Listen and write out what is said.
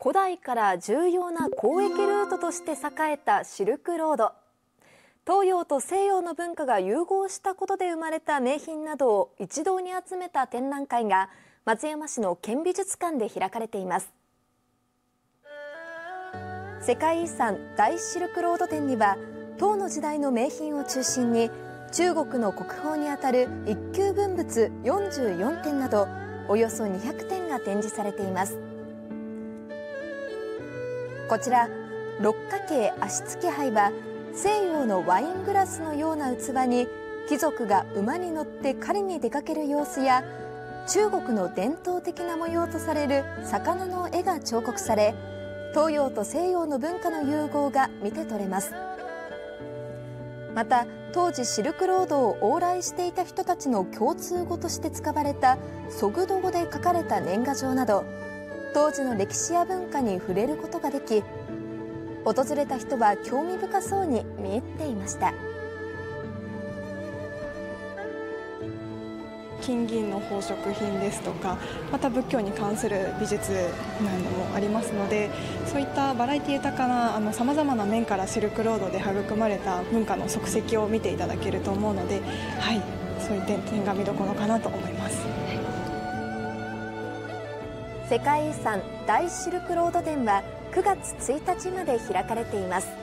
古代から重要な交易ルートとして栄えたシルクロード。東洋と西洋の文化が融合したことで生まれた名品などを一堂に集めた展覧会が松山市の県美術館で開かれています。世界遺産大シルクロード展には唐の時代の名品を中心に中国の国宝にあたる一級文物44点などおよそ200点が展示されています。こちら六角形足付杯は西洋のワイングラスのような器に貴族が馬に乗って狩りに出かける様子や中国の伝統的な模様とされる魚の絵が彫刻され、東洋と西洋の文化の融合が見て取れます。また当時シルクロードを往来していた人たちの共通語として使われたソグド語で書かれた年賀状など当時の歴史や文化に触れることができ、訪れた人は興味深そうに見入っていました。 金銀の宝飾品ですとか、また仏教に関する美術などもありますので、そういったバラエティ豊かなさまざまな面からシルクロードで育まれた文化の足跡を見ていただけると思うので、はい、そういう点が見どころかなと思います。 世界遺産大シルクロード展は9月1日まで開かれています。